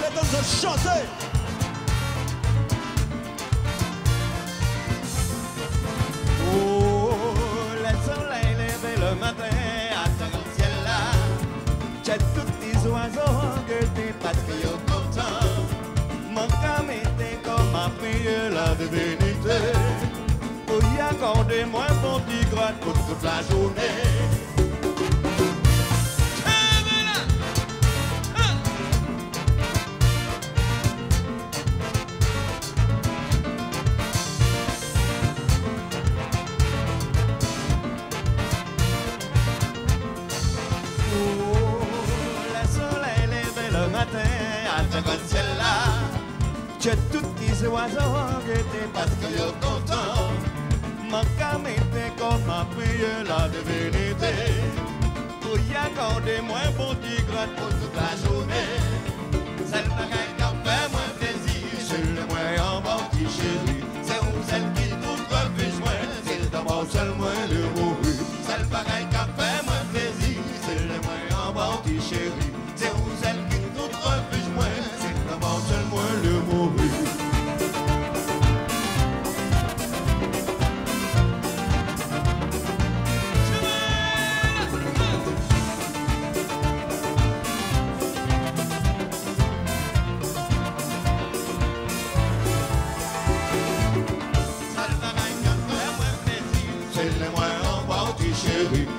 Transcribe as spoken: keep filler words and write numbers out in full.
mettons de chanter. Oh, le soleil levé le matin à ce ciel là. J'ai tous les oiseaux guettés parce qu'ils sont contents. Mon cam était comme un prier la divinité. Pour y accorder moi mon petit gratte pour toute la journée. J'ai tous les oiseaux guettés parce qu'ils sont contents. Mon cam était comme un prier la divinité. Pour y accorder moi bon petit gratte pour toute la journée. C'est le bagaille qui fait moins plaisir. C'est le moins en bon petit chéri. C'est où celle qui nous refuse moins. C'est le d'abord seul moins le mourir. C'est le bagaille qui fait moins plaisir. C'est le moins en bon petit chéri. C'est où celle qui nous refuse moins. C'est le d'abord seul moins le mourir. Chérie,